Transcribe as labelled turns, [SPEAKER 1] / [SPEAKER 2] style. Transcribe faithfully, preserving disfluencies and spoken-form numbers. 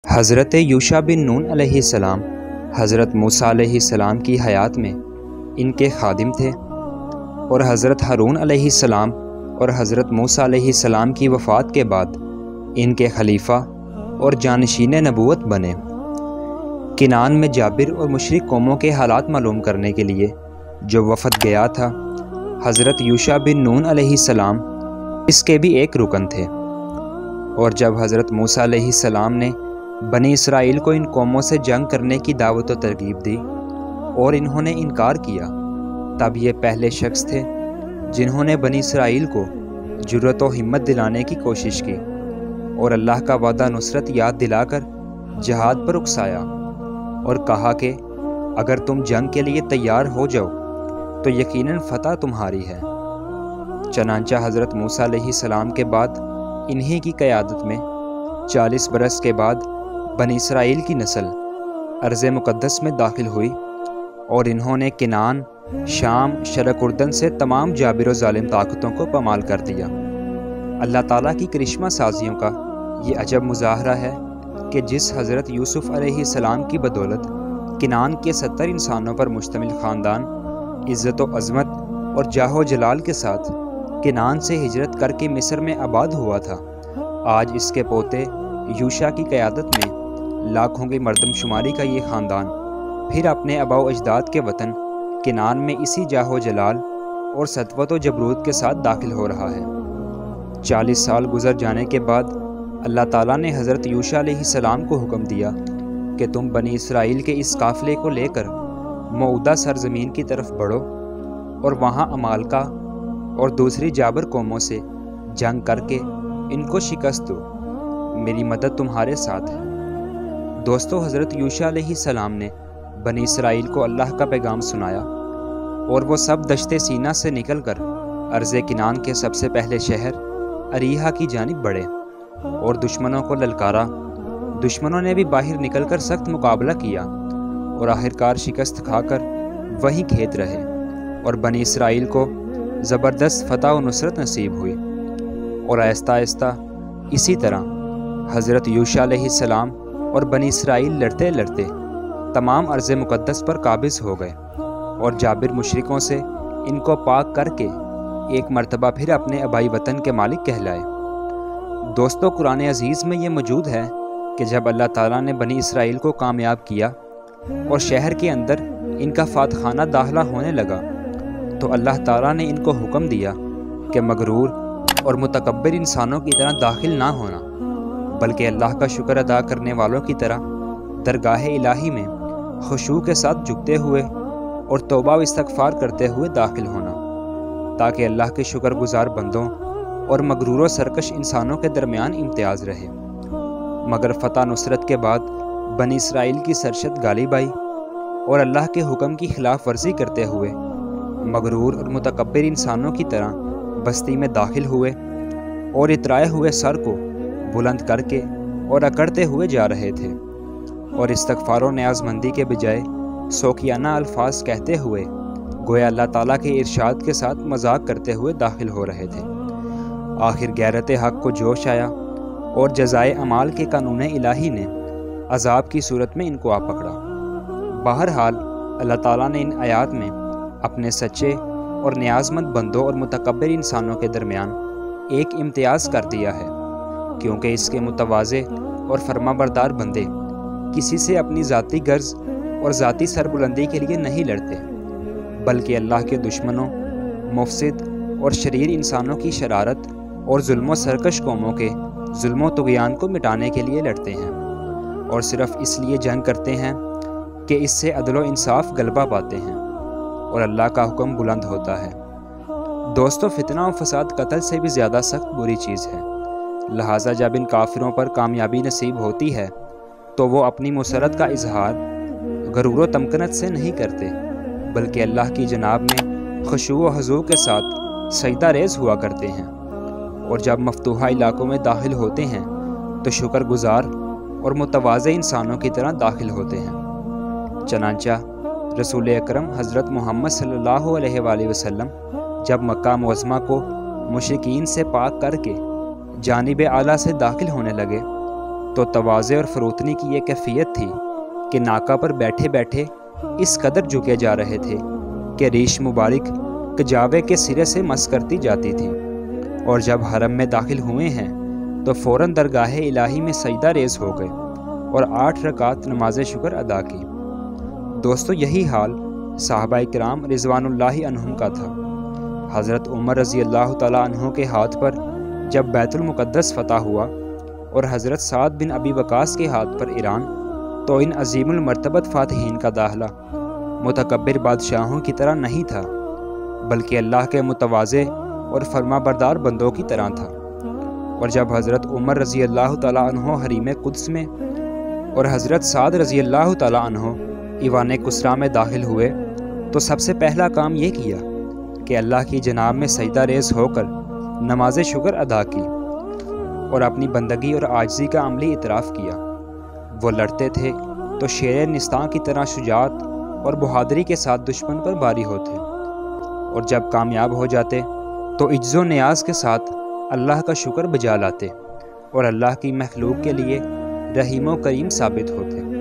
[SPEAKER 1] حضرت یوشع بن نون علیہ السلام حضرت موسیٰ علیہ السلام کی حیات میں ان کے خادم تھے، اور حضرت ہارون علیہ السلام اور حضرت موسیٰ علیہ السلام کی وفات کے بعد ان کے خلیفہ اور جانشین نبوت بنے۔ کنعان میں جابر اور مشرک قوموں کے حالات معلوم کرنے کے لیے جو وفد گیا تھا، حضرت یوشع بن نون علیہ السلام اس کے بھی ایک رکن تھے۔ اور جب حضرت موسیٰ علیہ السلام نے بنی اسرائیل کو ان قوموں سے جنگ کرنے کی دعوت و ترغیب دی اور انہوں نے انکار کیا، تب یہ پہلے شخص تھے جنہوں نے بنی اسرائیل کو جرأت و ہمت دلانے کی کوشش کی اور اللہ کا وعدہ نصرت یاد دلا کر جہاد پر اکسایا اور کہا کہ اگر تم جنگ کے لیے تیار ہو جاؤ تو یقیناً فتح تمہاری ہے۔ چنانچہ حضرت موسیٰ علیہ السلام کے بعد انہی کی قیادت میں چالیس برس کے بعد بنی اسرائیل کی نسل ارض مقدس میں داخل ہوئی، اور انہوں نے کنعان، شام، شرق اردن سے تمام جابر و ظالم طاقتوں کو پامال کر دیا۔ اللہ تعالیٰ کی کرشمہ سازیوں کا یہ عجب مظاہرہ ہے کہ جس حضرت یوسف علیہ السلام کی بدولت کنعان کے ستر انسانوں پر مشتمل خاندان عزت و عظمت اور جاہ و جلال کے ساتھ کنعان سے ہجرت کر کے مصر میں آباد ہوا تھا، آج اس کے پوتے یوشع کی قیادت میں لاکھوں کی مردم شماری کا یہ خاندان پھر اپنے آباء و اجداد کے وطن کنعان میں اسی جاہ و جلال اور سطوت و جبروت کے ساتھ داخل ہو رہا ہے۔ چالیس سال گزر جانے کے بعد اللہ تعالیٰ نے حضرت یوشع علیہ السلام کو حکم دیا کہ تم بنی اسرائیل کے اس قافلے کو لے کر موعودہ سرزمین کی طرف بڑھو اور وہاں عمالقہ اور دوسری جابر قوموں سے جنگ کر کے ان کو شکست دو، میری مدد تمہارے ساتھ ہے۔ دوستو، حضرت یوشع علیہ السلام نے بنی اسرائیل کو اللہ کا پیغام سنایا اور وہ سب دشت سینا سے نکل کر ارض کنعان کے سب سے پہلے شہر اریحا کی جانب بڑھے اور دشمنوں کو للکارا۔ دشمنوں نے بھی باہر نکل کر سخت مقابلہ کیا اور آخرکار شکست کھا کر وہیں کھیت رہے، اور بنی اسرائیل کو زبردست فتح و نصرت نصیب ہوئی۔ اور آہستہ آہستہ اسی طرح حضرت یوشع علیہ السلام اور بنی اسرائیل لڑتے لڑتے تمام ارض مقدس پر قابض ہو گئے اور جابر مشرکوں سے ان کو پاک کر کے ایک مرتبہ پھر اپنے آبائی وطن کے مالک کہلائے۔ دوستو، قرآن عزیز میں یہ موجود ہے کہ جب اللہ تعالیٰ نے بنی اسرائیل کو کامیاب کیا اور شہر کے اندر ان کا فاتحانہ داخلہ ہونے لگا تو اللہ تعالیٰ نے ان کو حکم دیا کہ مغرور اور متکبر انسانوں کی طرح داخل نہ ہونا، بلکہ اللہ کا شکر ادا کرنے والوں کی طرح درگاہ الہی میں خشوع کے ساتھ جھکتے ہوئے اور توبہ و استغفار کرتے ہوئے داخل ہونا، تاکہ اللہ کے شکر گزار بندوں اور مغرور و سرکش انسانوں کے درمیان امتیاز رہے۔ مگر فتح نصرت کے بعد بنی اسرائیل کی سرشت غالب آئی اور اللہ کے حکم کی خلاف ورزی کرتے ہوئے مغرور اور متکبر انسانوں کی طرح بستی میں داخل ہوئے اور اترائے ہوئے سر کو بلند کر کے اور اکڑتے ہوئے جا رہے تھے، اور استغفار و نیاز مندی کے بجائے سوکیانہ الفاظ کہتے ہوئے گویا اللہ تعالیٰ کے ارشاد کے ساتھ مذاق کرتے ہوئے داخل ہو رہے تھے۔ آخر غیرت حق کو جوش آیا اور جزائے اعمال کے قانون الہی نے عذاب کی صورت میں ان کو آ پکڑا۔ بہرحال اللہ تعالیٰ نے ان آیات میں اپنے سچے اور نیازمند بندوں اور متکبر انسانوں کے درمیان ایک امتیاز کر دیا ہے، کیونکہ اس کے متواضع اور فرما بردار بندے کسی سے اپنی ذاتی غرض اور ذاتی سربلندی کے لیے نہیں لڑتے، بلکہ اللہ کے دشمنوں، مفسد اور شریر انسانوں کی شرارت اور ظلم و سرکش قوموں کے ظلم و طغیان کو مٹانے کے لیے لڑتے ہیں، اور صرف اس لیے جنگ کرتے ہیں کہ اس سے عدل و انصاف غلبہ پاتے ہیں اور اللہ کا حکم بلند ہوتا ہے۔ دوستو، فتنہ و فساد قتل سے بھی زیادہ سخت بری چیز ہے، لہٰذا جب ان کافروں پر کامیابی نصیب ہوتی ہے تو وہ اپنی مسرت کا اظہار غرور و تمکنت سے نہیں کرتے، بلکہ اللہ کی جناب میں خشوع و خضوع کے ساتھ سجدہ ریز ہوا کرتے ہیں، اور جب مفتوحہ علاقوں میں داخل ہوتے ہیں تو شکر گزار اور متواضع انسانوں کی طرح داخل ہوتے ہیں۔ چنانچہ رسول اکرم حضرت محمد صلی اللہ علیہ وآلہ وسلم جب مکہ معظمہ کو مشرکین سے پاک کر کے جانب اعلیٰ سے داخل ہونے لگے تو تواضع اور فروتنی کی یہ کیفیت تھی کہ ناکا پر بیٹھے بیٹھے اس قدر جھکے جا رہے تھے کہ ریش مبارک کجاوے کے سرے سے مس کرتی جاتی تھی۔ اور جب حرم میں داخل ہوئے ہیں تو فوراً درگاہ الہی میں سجدہ ریز ہو گئے اور آٹھ رکعت نماز شکر ادا کی۔ دوستو، یہی حال صحابہ کرام رضوان اللہ عنہم کا تھا۔ حضرت عمر رضی اللہ تعالیٰ عنہ کے ہاتھ پر جب بیت المقدس فتح ہوا اور حضرت سعد بن ابی وقاص کے ہاتھ پر ایران، تو ان عظیم المرتبت فاتحین کا داخلہ متکبر بادشاہوں کی طرح نہیں تھا، بلکہ اللہ کے متواضع اور فرما بردار بندوں کی طرح تھا۔ اور جب حضرت عمر رضی اللہ تعالیٰ عنہ حریم قدس میں اور حضرت سعد رضی اللہ تعالیٰ عنہ ایوان کسریٰ میں داخل ہوئے تو سب سے پہلا کام یہ کیا کہ اللہ کی جناب میں سجدہ ریز ہو کر نماز شکر ادا کی اور اپنی بندگی اور عاجزی کا عملی اعتراف کیا۔ وہ لڑتے تھے تو شیر نستاں کی طرح شجاعت اور بہادری کے ساتھ دشمن پر باری ہوتے، اور جب کامیاب ہو جاتے تو عجز و نیاز کے ساتھ اللہ کا شکر بجا لاتے اور اللہ کی مخلوق کے لیے رحیم و کریم ثابت ہوتے۔